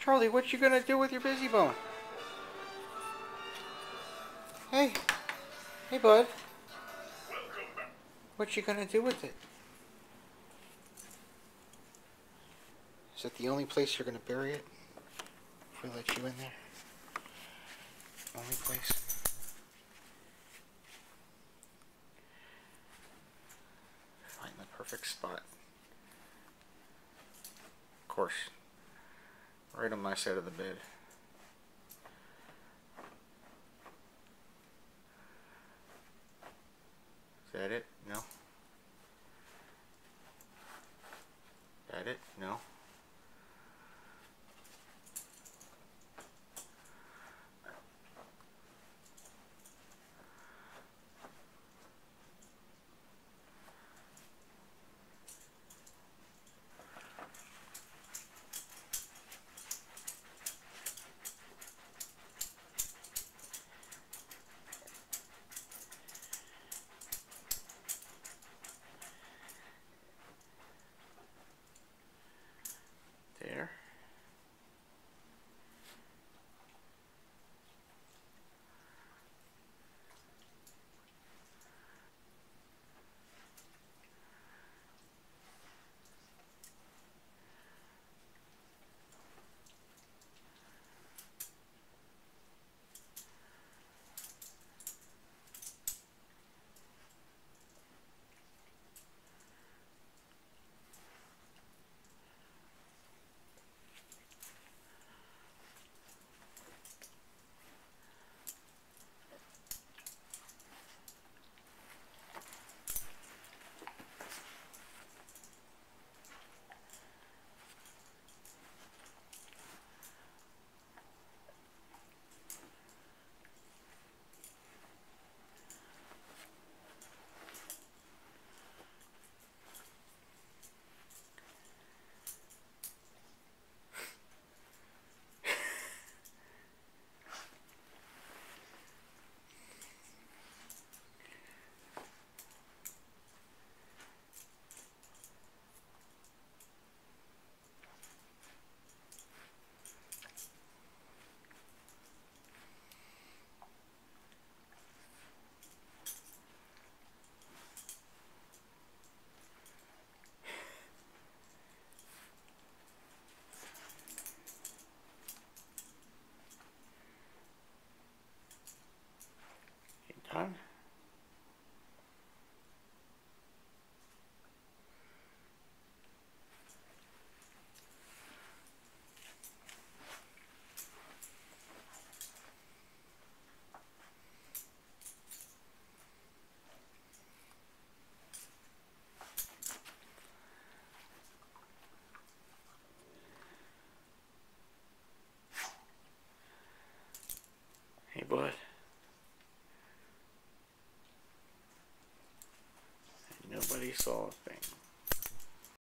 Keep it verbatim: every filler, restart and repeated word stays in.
Charlie, what you gonna do with your busy bone? Hey, hey, bud. What you gonna do with it? Is that the only place you're gonna bury it? If we let you in there? Only place? Find the perfect spot. Of course. Right on my side of the bed. Is that it? No. That it? No. There. Done? Hey, bud. Nobody saw a thing.